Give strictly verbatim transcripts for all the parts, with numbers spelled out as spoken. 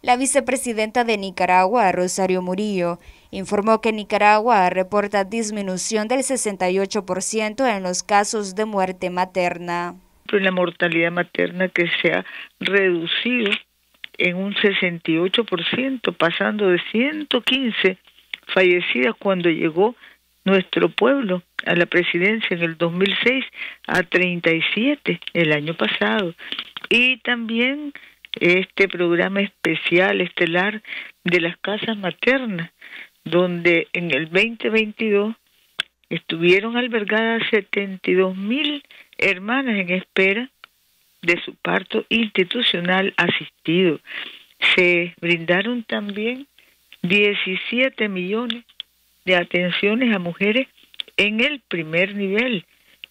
La vicepresidenta de Nicaragua, Rosario Murillo, informó que Nicaragua reporta disminución del sesenta y ocho por ciento en los casos de muerte materna. La mortalidad materna que se ha reducido en un sesenta y ocho por ciento, pasando de ciento quince fallecidas cuando llegó nuestro pueblo a la presidencia en el dos mil seis a treinta y siete el año pasado. Y también este programa especial, estelar de las casas maternas, donde en el veinte veintidós estuvieron albergadas setenta y dos mil hermanas en espera de su parto institucional asistido. Se brindaron también diecisiete millones de atenciones a mujeres en el primer nivel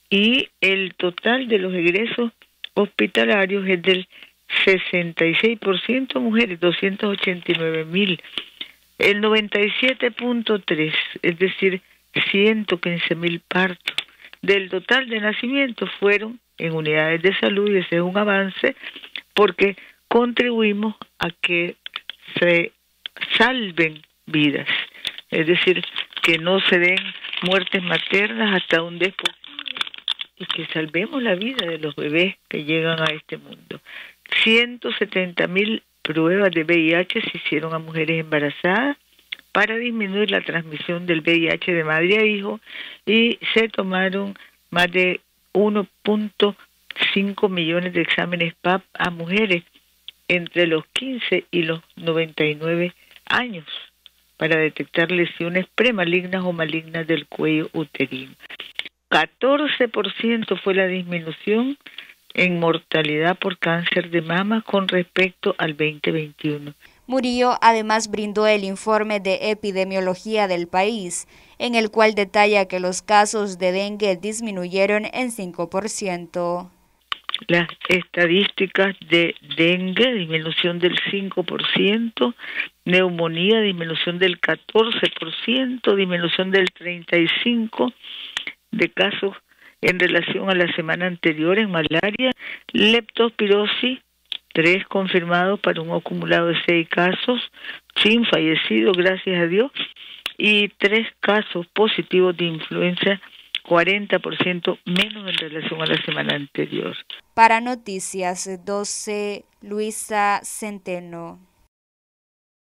y el total de los egresos hospitalarios es del sesenta y seis por ciento mujeres, doscientos ochenta y nueve mil. El noventa y siete punto tres, es decir, ciento quince mil partos del total de nacimientos fueron en unidades de salud, y ese es un avance porque contribuimos a que se salven vidas, es decir, que no se den muertes maternas hasta donde es posible y que salvemos la vida de los bebés que llegan a este mundo. ciento setenta mil pruebas de V I H se hicieron a mujeres embarazadas para disminuir la transmisión del V I H de madre a hijo y se tomaron más de uno punto cinco millones de exámenes P A P a mujeres entre los quince y los noventa y nueve años para detectar lesiones premalignas o malignas del cuello uterino. catorce por ciento fue la disminución en mortalidad por cáncer de mama con respecto al veinte veintiuno. Murillo además brindó el informe de epidemiología del país, en el cual detalla que los casos de dengue disminuyeron en cinco por ciento. Las estadísticas de dengue, disminución del cinco por ciento, neumonía, disminución del catorce por ciento, disminución del treinta y cinco por ciento de casos en relación a la semana anterior en malaria, leptospirosis, tres confirmados para un acumulado de seis casos, sin fallecidos, gracias a Dios, y tres casos positivos de influenza, cuarenta por ciento menos en relación a la semana anterior. Para Noticias doce, Luisa Centeno.